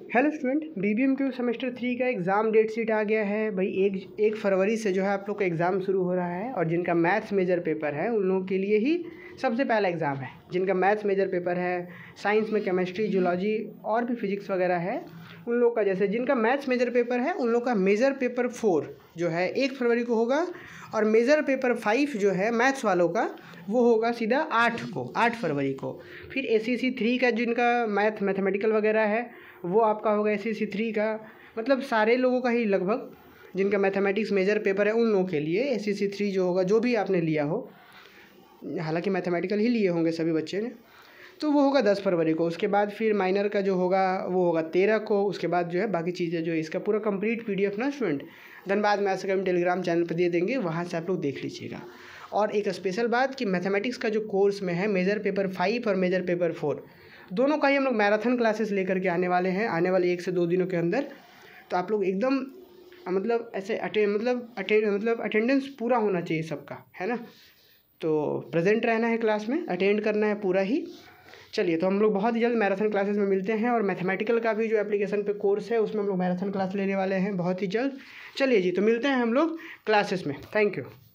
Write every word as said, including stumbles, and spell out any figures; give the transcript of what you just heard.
Hello student, B B M Q semester three का exam date sheet आ गया है भाई। एक एक फरवरी से जो है आप लोग का एग्ज़ाम शुरू हो रहा है और जिनका मैथ्स मेजर पेपर है उन लोगों के लिए ही सबसे पहला एग्ज़ाम है। जिनका मैथ्स मेजर पेपर है, साइंस में केमिस्ट्री, जूलॉजी और भी फिजिक्स वगैरह है उन लोग का, जैसे जिनका मैथ्स मेजर पेपर है उन लोग का मेजर पेपर फोर जो है एक फरवरी को होगा और मेजर पेपर फाइव जो है मैथ्स वालों का वो होगा सीधा आठ को आठ फरवरी को। फिर ए सी सी थ्री का जिनका मैथ मैथमेटिकल वगैरह है वो आपका होगा ए सी सी थ्री का, मतलब सारे लोगों का ही लगभग जिनका मैथमेटिक्स मेजर पेपर है उन लोगों के लिए ए सी सी थ्री जो होगा, जो भी आपने लिया हो, हालांकि मैथमेटिकल ही लिए होंगे सभी बच्चे ने, तो वो होगा दस फरवरी को। उसके बाद फिर माइनर का जो होगा वो होगा तेरह को। उसके बाद जो है बाकी चीज़ें जो है इसका पूरा कंप्लीट पी डी एफ ना student Dhanbad maths academy telegram channel पर दे देंगे, वहाँ से आप लोग देख लीजिएगा। और एक स्पेशल बात कि मैथमेटिक्स का जो कोर्स में है मेजर पेपर फाइव और मेजर पेपर फोर दोनों का ही हम लोग मैराथन क्लासेस लेकर के आने वाले हैं आने वाले एक से दो दिनों के अंदर। तो आप लोग एकदम मतलब ऐसे अटेंड मतलब अटेंड मतलब अटेंडेंस पूरा होना चाहिए सबका, है ना। तो प्रेजेंट रहना है क्लास में, अटेंड करना है पूरा ही। चलिए, तो हम लोग बहुत ही जल्द मैराथन क्लासेस में मिलते हैं और मैथमेटिकल का भी जो एप्लीकेशन पे कोर्स है उसमें हम लोग मैराथन क्लास लेने वाले हैं बहुत ही जल्द। चलिए जी, तो मिलते हैं हम लोग क्लासेस में। Thank you.